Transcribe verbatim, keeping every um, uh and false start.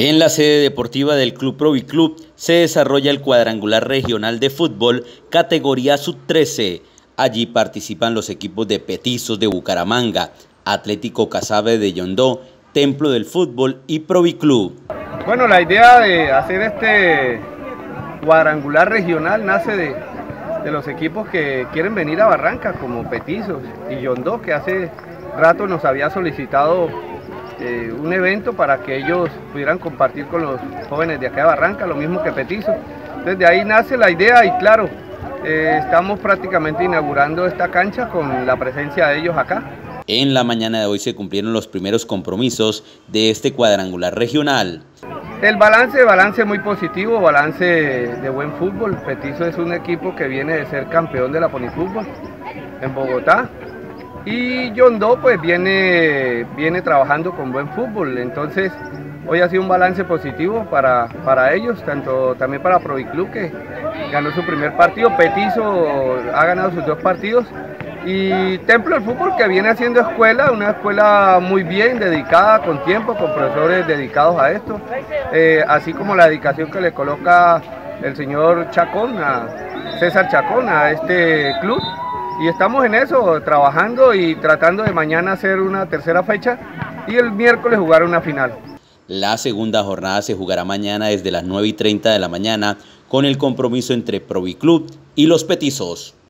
En la sede deportiva del Club Proviclub se desarrolla el cuadrangular regional de fútbol categoría sub trece. Allí participan los equipos de Petizos de Bucaramanga, Atlético Casabe de Yondó, Templo del Fútbol y Proviclub. Bueno, la idea de hacer este cuadrangular regional nace de, de los equipos que quieren venir a Barranca, como Petizos y Yondó, que hace rato nos había solicitado eh, un evento para que ellos pudieran compartir con los jóvenes de acá de Barranca, lo mismo que Petizos. Entonces de ahí nace la idea y claro, eh, estamos prácticamente inaugurando esta cancha con la presencia de ellos acá. En la mañana de hoy se cumplieron los primeros compromisos de este cuadrangular regional. El balance, balance muy positivo, balance de buen fútbol. Petizo es un equipo que viene de ser campeón de la Ponifútbol en Bogotá. Y Yondó pues viene, viene trabajando con buen fútbol. Entonces hoy ha sido un balance positivo para, para ellos, tanto también para Proviclub, que ganó su primer partido. Petizo ha ganado sus dos partidos. Y Templo del Fútbol, que viene haciendo escuela, una escuela muy bien dedicada, con tiempo, con profesores dedicados a esto, eh, así como la dedicación que le coloca el señor Chacón, a César Chacón, a este club. Y estamos en eso, trabajando y tratando de mañana hacer una tercera fecha y el miércoles jugar una final. La segunda jornada se jugará mañana desde las nueve y treinta de la mañana con el compromiso entre Proviclub y los Petizos.